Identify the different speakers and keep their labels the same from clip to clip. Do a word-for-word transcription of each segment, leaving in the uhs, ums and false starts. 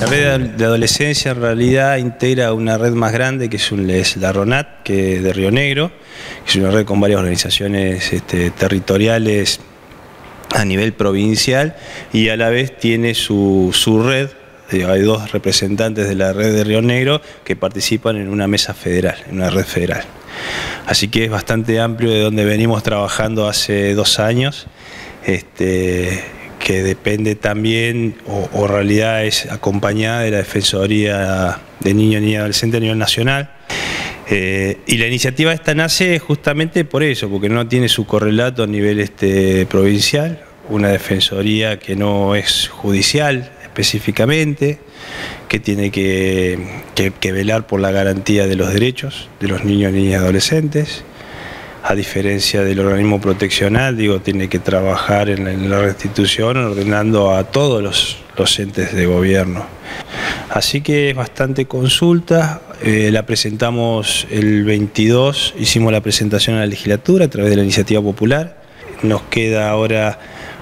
Speaker 1: La red de adolescencia en realidad integra una red más grande que es, un, es la RONAT, que es de Río Negro, que es una red con varias organizaciones este, territoriales a nivel provincial, y a la vez tiene su, su red. Hay dos representantes de la red de Río Negro que participan en una mesa federal, en una red federal. Así que es bastante amplio de donde venimos trabajando hace dos años, este, que depende también, o, o en realidad es acompañada de la Defensoría de Niños y Adolescentes a nivel nacional. Eh, y la iniciativa esta nace justamente por eso, porque no tiene su correlato a nivel este, provincial, una defensoría que no es judicial específicamente, que tiene que, que, que velar por la garantía de los derechos de los niños, niñas y adolescentes. A diferencia del organismo proteccional, digo, tiene que trabajar en la, en la restitución ordenando a todos los, los entes de gobierno. Así que es bastante consulta, eh, la presentamos el veintidós, hicimos la presentación a la legislatura a través de la iniciativa popular. Nos queda ahora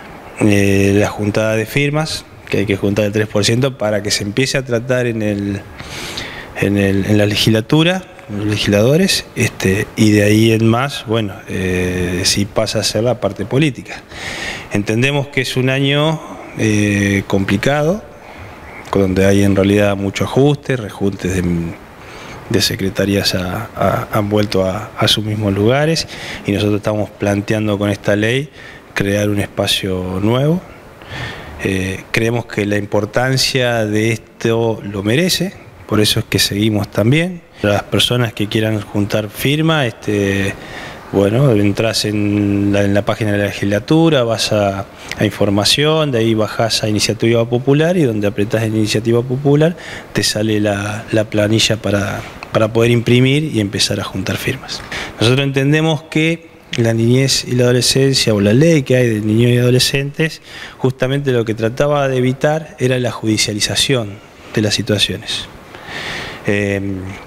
Speaker 1: eh, la juntada de firmas, que hay que juntar el tres por ciento para que se empiece a tratar en, el, en, el, en la legislatura, los legisladores, este, y de ahí en más, bueno, eh, si pasa a ser la parte política. Entendemos que es un año eh, complicado, donde hay en realidad mucho ajuste, rejuntes de, de secretarías a, a, han vuelto a, a sus mismos lugares, y nosotros estamos planteando con esta ley crear un espacio nuevo. Eh, creemos que la importancia de esto lo merece, por eso es que seguimos también. Las personas que quieran juntar firma, este, bueno, entras en la, en la página de la legislatura, vas a, a información, de ahí bajás a iniciativa popular, y donde apretás en iniciativa popular te sale la, la planilla para, para poder imprimir y empezar a juntar firmas. Nosotros entendemos que la niñez y la adolescencia, o la ley que hay de niños y adolescentes, justamente lo que trataba de evitar era la judicialización de las situaciones. Eh,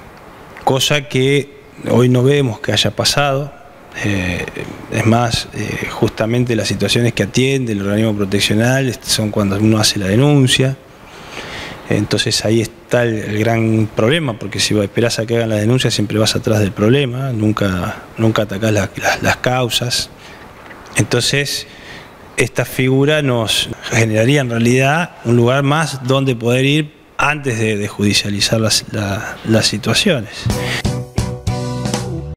Speaker 1: cosa que hoy no vemos que haya pasado. Eh, es más, eh, justamente las situaciones que atiende el organismo proteccional son cuando uno hace la denuncia. Entonces ahí está el, el gran problema, porque si esperás a que hagan la denuncia siempre vas atrás del problema, nunca, nunca atacás la, la, las causas. Entonces esta figura nos generaría en realidad un lugar más donde poder ir antes de, de judicializar las, la, las situaciones.